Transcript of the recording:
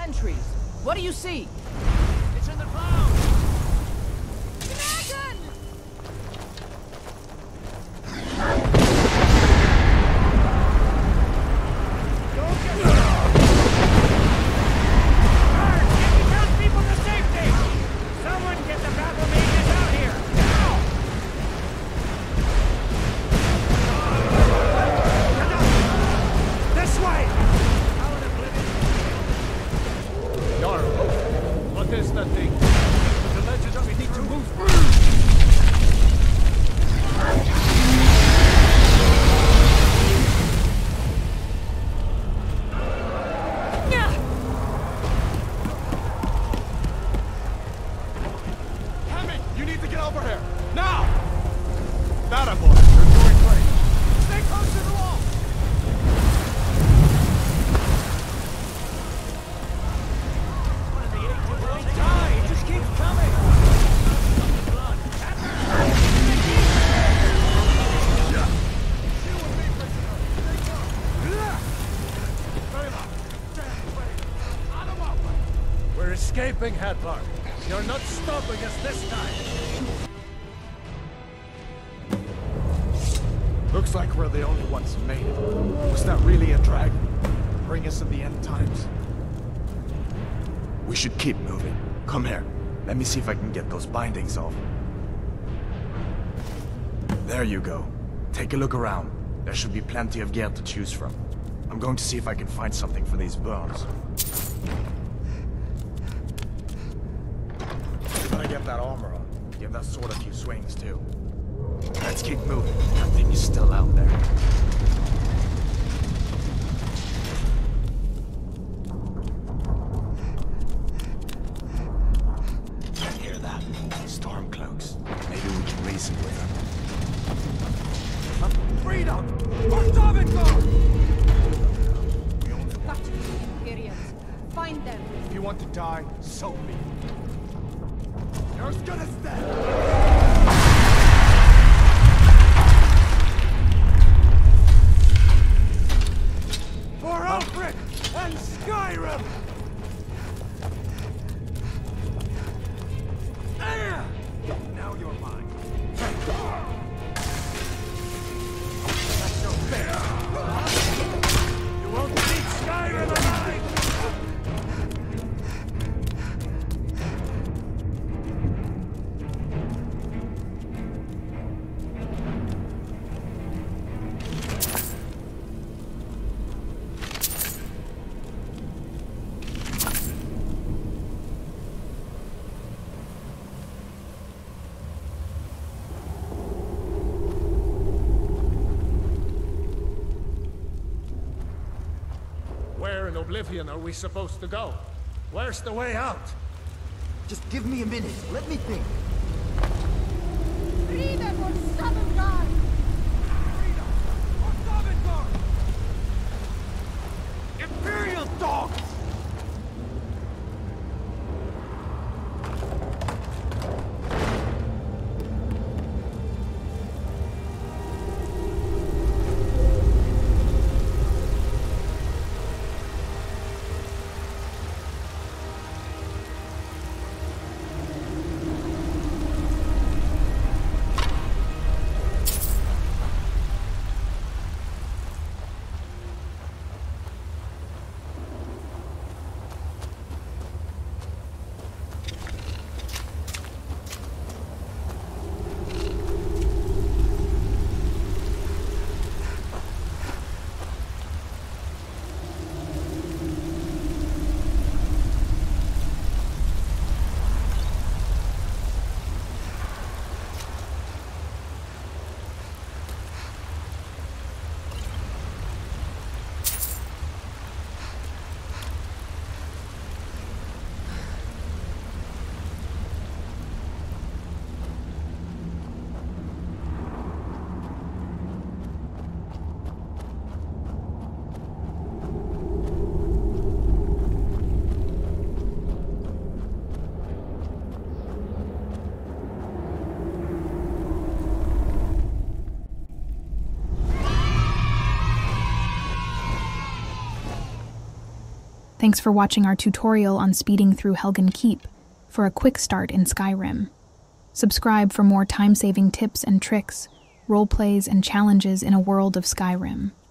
sentries. What do you see? It's in the clouds! Dragon! People to safety! Someone get the battle mages out here! Now! This way! Jarl, what is that thing? The legend of we need to move. You need to get over here! Now! That boy, you're doing great. Stay close to the wall! One of the 8 won't die! It just keeps coming! We're escaping, Hadvar. You're not stopping us this time. Looks like we're the only ones who made it. Was that really a dragon? Bring us to the end times? We should keep moving. Come here. Let me see if I can get those bindings off. There you go. Take a look around. There should be plenty of gear to choose from. I'm going to see if I can find something for these burns. You gotta get that armor on. Give that sword a few swings, too. Let's keep moving. That thing is still out there. I hear that. Stormcloaks. Maybe we can reason with them. Freedom! Got to the Imperials. Find them. If you want to die, so be it. You're gonna stay! For Alfred and Skyrim! There! Now you're mine. That's so fair. You won't leave Skyrim alive! Where in Oblivion are we supposed to go? Where's the way out? Just give me a minute. Let me think. Freedom or Sovngarde! Freedom! Or Sovngarde! Imperial dogs! Thanks for watching our tutorial on speeding through Helgen Keep for a quick start in Skyrim. Subscribe for more time-saving tips and tricks, roleplays, and challenges in a world of Skyrim.